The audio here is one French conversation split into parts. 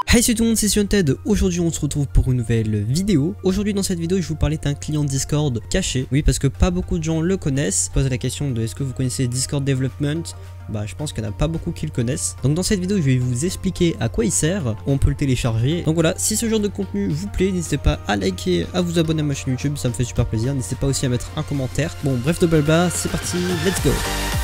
Hey salut tout le monde, c'est Sionted. Aujourd'hui on se retrouve pour une nouvelle vidéo. Aujourd'hui dans cette vidéo je vais vous parler d'un client Discord caché. Oui, parce que pas beaucoup de gens le connaissent. Pose la question de est-ce que vous connaissez Discord Development. Bah je pense qu'il n'y en a pas beaucoup qui le connaissent. Donc dans cette vidéo je vais vous expliquer à quoi il sert, on peut le télécharger. Donc voilà, si ce genre de contenu vous plaît, n'hésitez pas à liker, à vous abonner à ma chaîne YouTube, ça me fait super plaisir. N'hésitez pas aussi à mettre un commentaire. Bon bref de blabla, c'est parti, let's go.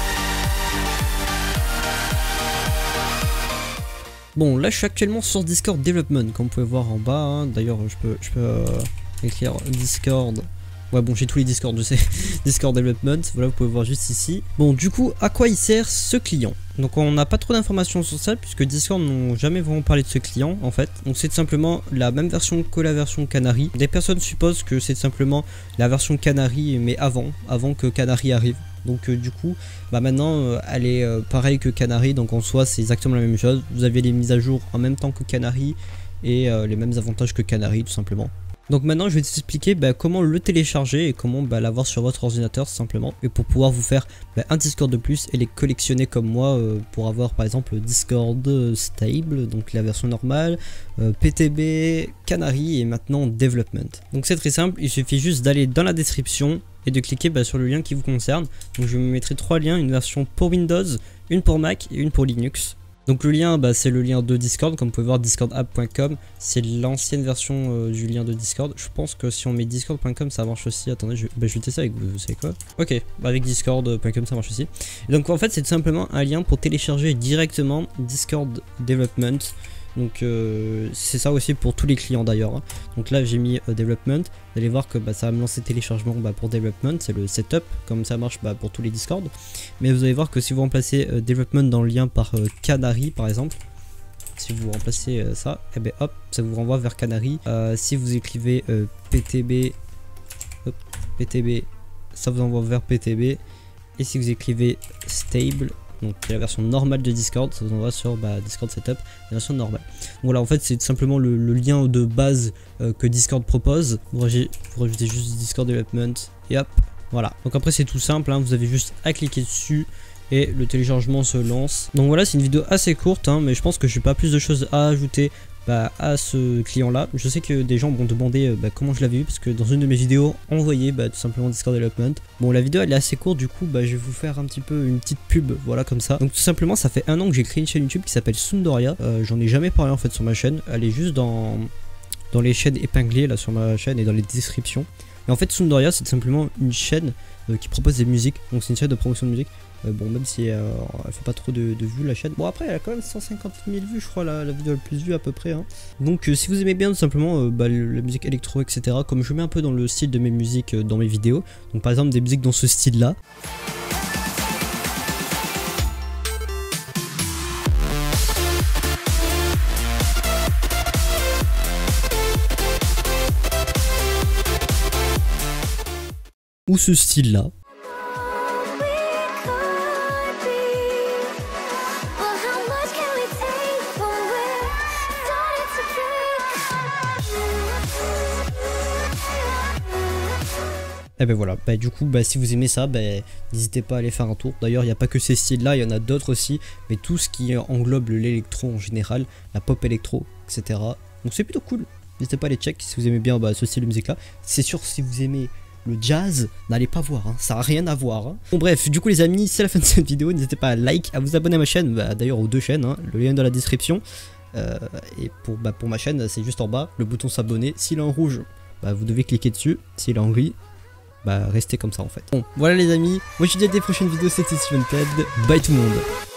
Bon, là je suis actuellement sur Discord Development, comme vous pouvez voir en bas, hein. D'ailleurs je peux écrire Discord. Ouais bon, j'ai tous les Discord, je sais. Discord Development, voilà, vous pouvez voir juste ici. Bon, du coup, à quoi il sert ce client? Donc on n'a pas trop d'informations sur ça, puisque Discord n'ont jamais vraiment parlé de ce client en fait. Donc c'est tout simplement la même version que la version Canary. Des personnes supposent que c'est simplement la version Canary, mais avant que Canary arrive. Donc du coup, bah maintenant elle est pareille que Canary, donc en soi c'est exactement la même chose. Vous avez les mises à jour en même temps que Canary et les mêmes avantages que Canary tout simplement. Donc maintenant je vais t'expliquer comment le télécharger et comment l'avoir sur votre ordinateur simplement. Et pour pouvoir vous faire un Discord de plus et les collectionner comme moi pour avoir par exemple Discord Stable, donc la version normale, PTB, Canary et maintenant Development. Donc c'est très simple, il suffit juste d'aller dans la description et de cliquer sur le lien qui vous concerne. Donc je vous mettrai 3 liens, une version pour Windows, une pour Mac et une pour Linux. Donc le lien c'est le lien de Discord, comme vous pouvez voir discordapp.com, c'est l'ancienne version du lien de Discord. Je pense que si on met discord.com ça marche aussi. Attendez, je vais tester avec vous, vous savez quoi? Ok, avec discord.com ça marche aussi. Et donc en fait c'est tout simplement un lien pour télécharger directement Discord Development. Donc c'est ça aussi pour tous les clients d'ailleurs, hein. Donc là j'ai mis Development, vous allez voir que ça va me lancer téléchargement pour Development, c'est le setup, comme ça marche pour tous les Discord. Mais vous allez voir que si vous remplacez Development dans le lien par Canary par exemple, si vous remplacez ça, et hop, ça vous renvoie vers Canary. Si vous écrivez PTB, hop, PTB, ça vous envoie vers PTB. Et si vous écrivez Stable, donc la version normale de Discord, ça vous envoie sur Discord Setup, la version normale. Donc voilà, en fait c'est tout simplement le lien de base que Discord propose. Vous rajoutez juste Discord Development et hop, voilà. Donc après c'est tout simple, hein, vous avez juste à cliquer dessus et le téléchargement se lance. Donc voilà, c'est une vidéo assez courte, hein, mais je pense que je n'ai pas plus de choses à ajouter à ce client là. Je sais que des gens m'ont demandé comment je l'avais eu, parce que dans une de mes vidéos on voyait tout simplement Discord Development. Bon, la vidéo elle est assez courte, du coup je vais vous faire un petit peu une petite pub, voilà, comme ça. Donc tout simplement ça fait 1 an que j'ai créé une chaîne YouTube qui s'appelle Sundoria. J'en ai jamais parlé en fait sur ma chaîne, elle est juste dans les chaînes épinglées là sur ma chaîne et dans les descriptions. Et en fait Sundoria c'est tout simplement une chaîne qui propose des musiques, donc c'est une chaîne de promotion de musique. Bon, même si elle fait pas trop de vues la chaîne. Bon, après elle a quand même 150 000 vues, je crois, la vidéo la plus vue à peu près, hein. Donc si vous aimez bien tout simplement la musique électro, etc., comme je mets un peu dans le style de mes musiques dans mes vidéos, donc par exemple des musiques dans ce style là, ou ce style là, et voilà, du coup si vous aimez ça, n'hésitez pas à aller faire un tour. D'ailleurs il n'y a pas que ces styles là, il y en a d'autres aussi, mais tout ce qui englobe l'électro en général, la pop électro, etc. Donc c'est plutôt cool, n'hésitez pas à les check si vous aimez bien ce style de musique là. C'est sûr, si vous aimez le jazz, n'allez pas voir, hein, ça n'a rien à voir, hein. Bon bref, du coup les amis, c'est la fin de cette vidéo. N'hésitez pas à like, à vous abonner à ma chaîne, d'ailleurs aux deux chaînes, hein, le lien est dans la description. Et pour ma chaîne c'est juste en bas, le bouton s'abonner. S'il est en rouge, vous devez cliquer dessus. S'il est en gris, restez comme ça en fait. Bon, voilà les amis, moi je vous dis à des prochaines vidéos, c'était Sionted, bye tout le monde.